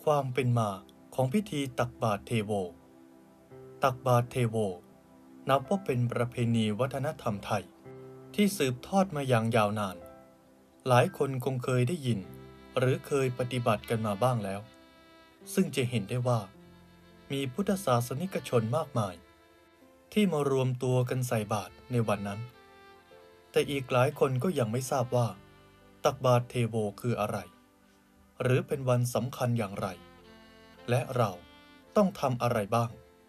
ความเป็นมาของพิธีตักบาตรเทโวตักบาตรเทโวนับว่าเป็นประเพณีวัฒนธรรมไทยที่สืบทอดมาอย่างยาวนานหลายคนคงเคยได้ยินหรือเคยปฏิบัติกันมาบ้างแล้วซึ่งจะเห็นได้ว่ามีพุทธศาสนิกชนมากมายที่มารวมตัวกันใส่บาตรในวันนั้นแต่อีกหลายคนก็ยังไม่ทราบว่าตักบาตรเทโวคืออะไรหรือเป็นวันสำคัญอย่างไรและเราต้องทำอะไรบ้าง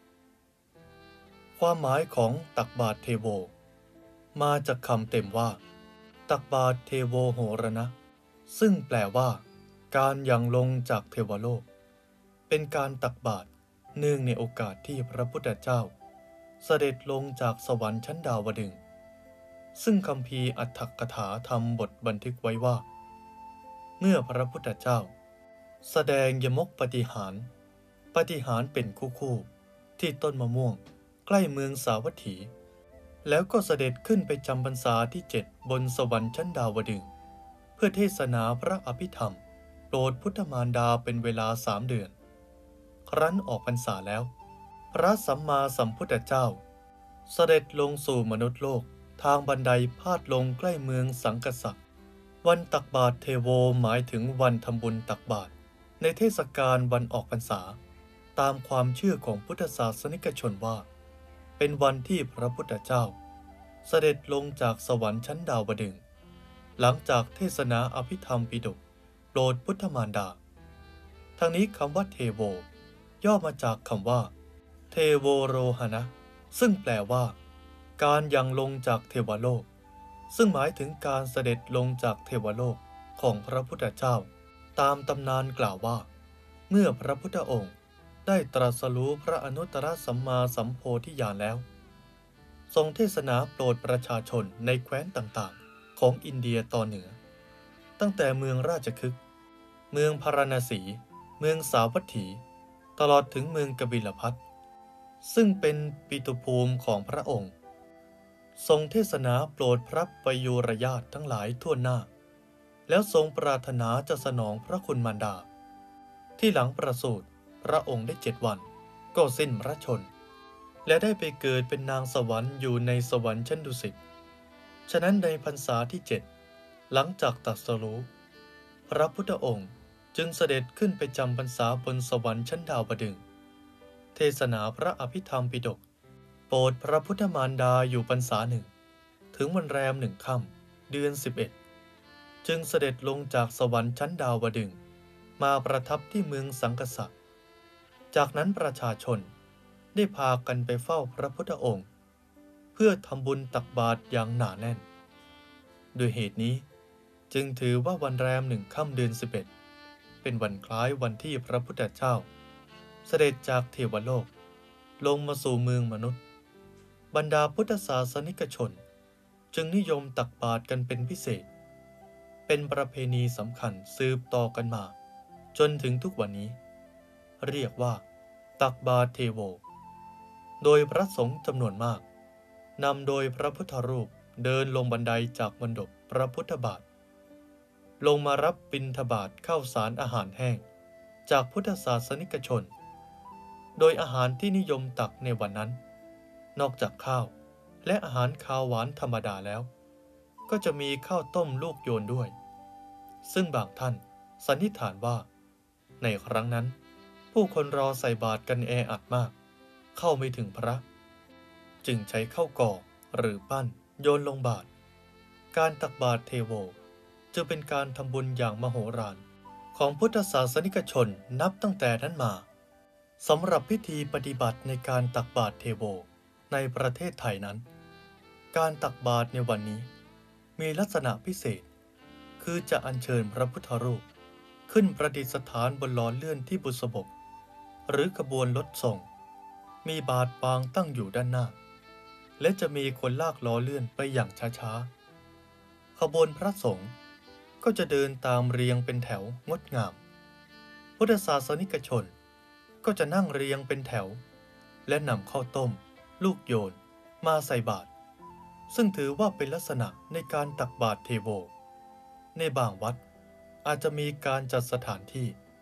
ความหมายของตักบาตรเทโวมาจากคำเต็มว่าตักบาตรเทโวโหรณะซึ่งแปลว่าการยังลงจากเทวโลกเป็นการตักบาตรเนื่องในโอกาสที่พระพุทธเจ้าเสด็จลงจากสวรรค์ชั้นดาวดึงส์ซึ่งคัมภีร์อรรถกถาทำบทบันทึกไว้ว่าเมื่อพระพุทธเจ้าแสดงยมกปาฏิหาริย์เป็นคู่ที่ต้นมะม่วงใกล้เมืองสาวัตถีแล้วก็เสด็จขึ้นไปจำพรรษาที่7บนสวรรค์ชั้นดาวดึงส์เพื่อเทศนาพระอภิธรรมโปรดพุทธมารดาเป็นเวลา3 เดือนครั้นออกพรรษาแล้วพระสัมมาสัมพุทธเจ้าเสด็จลงสู่มนุษย์โลกทางบันไดพาดลงใกล้เมืองสังกสักวันตักบาตรเทโวหมายถึงวันทำบุญตักบาตรในเทศกาลวันออกพรรษาตามความเชื่อของพุทธศาสนิกชนว่าเป็นวันที่พระพุทธเจ้าเสด็จลงจากสวรรค์ชั้นดาวดึงส์หลังจากเทศนาอภิธรรมปิฎกโปรดพุทธมารดาทั้งนี้คำว่าเทโวย่อมาจากคำว่าเทโวโรหณะซึ่งแปลว่าการยังลงจากเทวโลกซึ่งหมายถึงการเสด็จลงจากเทวโลกของพระพุทธเจ้าตามตำนานกล่าวว่าเมื่อพระพุทธองค์ได้ตรัสรู้พระอนุตตรสัมมาสัมโพธิญาณแล้วทรงเทศนาโปรดประชาชนในแคว้นต่างๆของอินเดียตอนเหนือตั้งแต่เมืองราชคฤห์เมืองพาราณสีเมืองสาวัตถีตลอดถึงเมืองกบิลพัสซึ่งเป็นปิตุภูมิของพระองค์ทรงเทศนาโปรดพระประยุรญาติทั้งหลายทั่วหน้าแล้วทรงปรารถนาจะสนองพระคุณมารดาที่หลังประสูติพระองค์ได้7 วันก็สิ้นพระชนและได้ไปเกิดเป็นนางสวรรค์อยู่ในสวรรค์ชั้นดุสิตฉะนั้นในพรรษาที่7หลังจากตรัสรู้พระพุทธองค์จึงเสด็จขึ้นไปจำพรรษาบนสวรรค์ชั้นดาวดึงส์เทศนาพระอภิธรรมปิฎกโปรดพระพุทธมารดาอยู่พรรษาหนึ่งถึงวันแรม1 ค่ำเดือน11จึงเสด็จลงจากสวรรค์ชั้นดาวดึงส์มาประทับที่เมืองสังกสักจากนั้นประชาชนได้พากันไปเฝ้าพระพุทธองค์เพื่อทำบุญตักบาตรอย่างหนาแน่นด้วยเหตุนี้จึงถือว่าวันแรม1 ค่ำเดือน11เป็นวันคล้ายวันที่พระพุทธเจ้าเสด็จจากเทวโลกลงมาสู่เมืองมนุษย์บรรดาพุทธศาสนิกชนจึงนิยมตักบาตรกันเป็นพิเศษเป็นประเพณีสำคัญสืบต่อกันมาจนถึงทุกวันนี้เรียกว่าตักบาตรเทโวโดยพระสงฆ์จำนวนมากนำโดยพระพุทธรูปเดินลงบันไดจากมณฑปพระพุทธบาทลงมารับบิณฑบาตข้าวสารอาหารแห้งจากพุทธศาสนิกชนโดยอาหารที่นิยมตักในวันนั้นนอกจากข้าวและอาหารคาวหวานธรรมดาแล้วก็จะมีข้าวต้มลูกโยนด้วยซึ่งบางท่านสันนิษฐานว่าในครั้งนั้นผู้คนรอใส่บาตรกันแออัดมากเข้าไม่ถึงพระจึงใช้ข้าวก่อหรือปั้นโยนลงบาตรการตักบาตรเทโวจะเป็นการทำบุญอย่างมโหฬารของพุทธศาสนิกชนนับตั้งแต่นั้นมาสำหรับพิธีปฏิบัติในการตักบาตรเทโวในประเทศไทยนั้นการตักบาตรในวันนี้มีลักษณะพิเศษคือจะอัญเชิญพระพุทธรูปขึ้นประดิษฐานบนล้อเลื่อนที่บุษบกหรือขบวนรถส่งมีบาตรวางตั้งอยู่ด้านหน้าและจะมีคนลากล้อเลื่อนไปอย่างช้าๆขบวนพระสงฆ์ก็จะเดินตามเรียงเป็นแถวงดงามพุทธศาสนิกชนก็จะนั่งเรียงเป็นแถวและนำข้าวต้มลูกโยนมาใส่บาตรซึ่งถือว่าเป็นลักษณะในการตักบาตรเทโวในบางวัดอาจจะมีการจัดสถานที่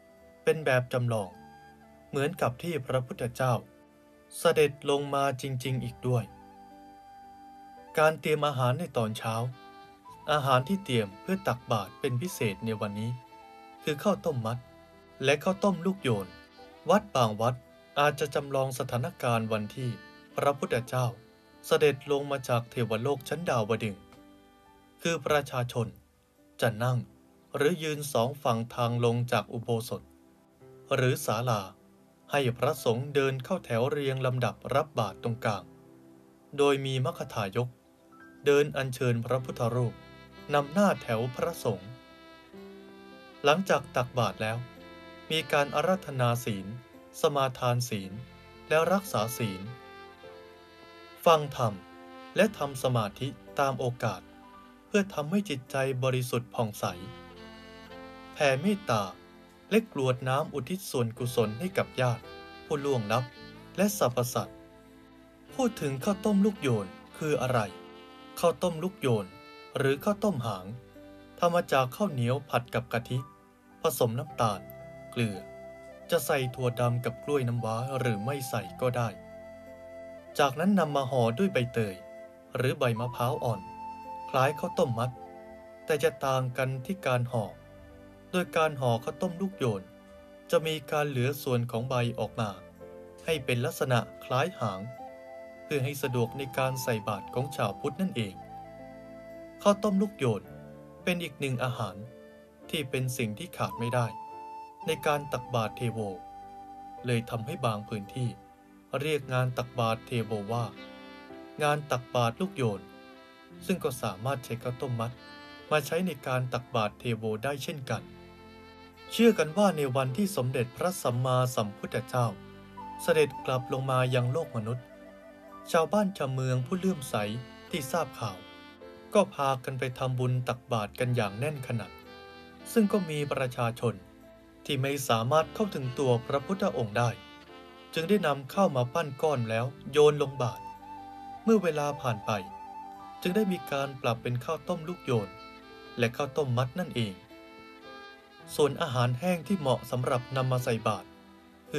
เป็นแบบจำลองเหมือนกับที่พระพุทธเจ้าเสด็จลงมาจริงๆอีกด้วยการเตรียมอาหารในตอนเช้าอาหารที่เตรียมเพื่อตักบาตรเป็นพิเศษในวันนี้คือข้าวต้มมัดและข้าวต้มลูกโยนวัดบางวัดอาจจะจำลองสถานการณ์วันที่พระพุทธเจ้าเสด็จลงมาจากเทวโลกชั้นดาวดึงส์คือประชาชนจะนั่งหรือยืนสองฝั่งทางลงจากอุโบสถหรือศาลาให้พระสงฆ์เดินเข้าแถวเรียงลำดับรับบาตรตรงกลางโดยมีมัคคทายกเดินอัญเชิญพระพุทธรูปนำหน้าแถวพระสงฆ์หลังจากตักบาตรแล้วมีการอาราธนาศีลสมาทานศีลแล้วรักษาศีลฟังธรรมและทำสมาธิตามโอกาสเพื่อทำให้จิตใจบริสุทธิ์ผ่องใสแผ่เมตตาและกรวดน้ำอุทิศส่วนกุศลให้กับญาติผู้ล่วงลับและสรรพสัตว์พูดถึงข้าวต้มลูกโยนคืออะไรข้าวต้มลูกโยนหรือข้าวต้มหางทำมาจากข้าวเหนียวผัดกับกะทิผสมน้ำตาลเกลือจะใส่ถั่วดำกับกล้วยน้ำว้าหรือไม่ใส่ก็ได้จากนั้นนำมาห่อด้วยใบเตยหรือใบมะพร้าวอ่อนคล้ายข้าวต้มมัดแต่จะต่างกันที่การห่อโดยการห่อข้าวต้มลูกโยนจะมีการเหลือส่วนของใบออกมาให้เป็นลักษณะคล้ายหางเพื่อให้สะดวกในการใส่บาตรของชาวพุทธนั่นเองข้าวต้มลูกโยนเป็นอีกหนึ่งอาหารที่เป็นสิ่งที่ขาดไม่ได้ในการตักบาตรเทโวเลยทำให้บางพื้นที่เรียกงานตักบาตรเทโวว่างานตักบาตรลูกโยนซึ่งก็สามารถใช้ข้าวต้มมัดมาใช้ในการตักบาตรเทโวได้เช่นกันเชื่อกันว่าในวันที่สมเด็จพระสัมมาสัมพุทธเจ้าเสด็จกลับลงมายังโลกมนุษย์ชาวบ้านชาวเมืองผู้เลื่อมใสที่ทราบข่าวก็พากันไปทำบุญตักบาตรกันอย่างแน่นขนาดซึ่งก็มีประชาชนที่ไม่สามารถเข้าถึงตัวพระพุทธองค์ได้จึงได้นำข้าวมาปั้นก้อนแล้วโยนลงบาตรเมื่อเวลาผ่านไปจึงได้มีการปรับเป็นข้าวต้มลูกโยนและข้าวต้มมัดนั่นเองส่วนอาหารแห้งที่เหมาะสำหรับนำมาใส่บาตรคือ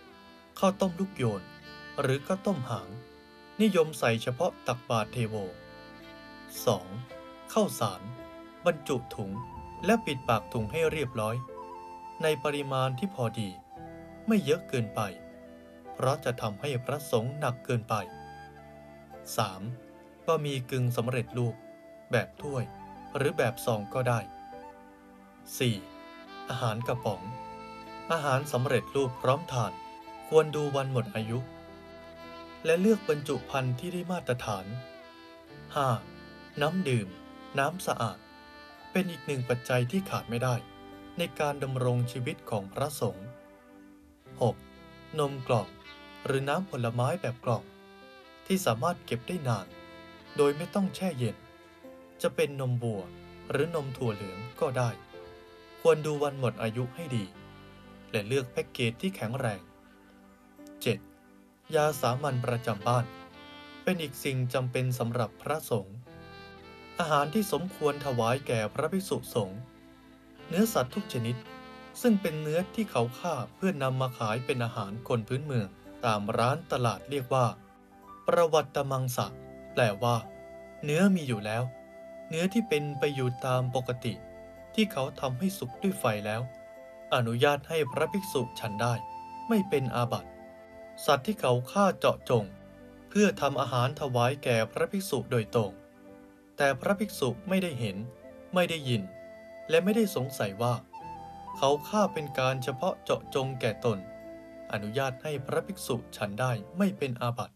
1. ข้าวต้มลูกโยนหรือข้าวต้มหางนิยมใส่เฉพาะตักบาตรเทโว 2. ข้าวสารบรรจุถุงและปิดปากถุงให้เรียบร้อยในปริมาณที่พอดีไม่เยอะเกินไปเพราะจะทำให้พระสงฆ์หนักเกินไป 3. บะหมี่กึ่งสำเร็จรูปแบบถ้วยหรือแบบซองก็ได้ 4. อาหารกระป๋องอาหารสำเร็จรูปพร้อมทานควรดูวันหมดอายุและเลือกบรรจุภัณฑ์ที่ได้มาตรฐาน 5. น้ำดื่มน้ำสะอาดเป็นอีกหนึ่งปัจจัยที่ขาดไม่ได้ในการดำรงชีวิตของพระสงฆ์ 6. นมกล่องหรือน้ำผลไม้แบบกล่องที่สามารถเก็บได้นานโดยไม่ต้องแช่เย็นจะเป็นนมวัวหรือนมถั่วเหลืองก็ได้ควรดูวันหมดอายุให้ดีและเลือกแพ็กเกจที่แข็งแรง 7. ยาสามัญประจำบ้านเป็นอีกสิ่งจำเป็นสำหรับพระสงฆ์อาหารที่สมควรถวายแก่พระภิกษุสงฆ์เนื้อสัตว์ทุกชนิดซึ่งเป็นเนื้อที่เขาฆ่าเพื่อนำมาขายเป็นอาหารคนพื้นเมืองตามร้านตลาดเรียกว่าประวัตมังสะแปลว่าเนื้อมีอยู่แล้วเนื้อที่เป็นไปอยู่ตามปกติที่เขาทำให้สุกด้วยไฟแล้วอนุญาตให้พระภิกษุฉันได้ไม่เป็นอาบัติสัตว์ที่เขาฆ่าเจาะจงเพื่อทำอาหารถวายแก่พระภิกษุโดยตรงแต่พระภิกษุไม่ได้เห็นไม่ได้ยินและไม่ได้สงสัยว่าเขาฆ่าเป็นการเฉพาะเจาะจงแก่ตนอนุญาตให้พระภิกษุฉันได้ไม่เป็นอาบัติ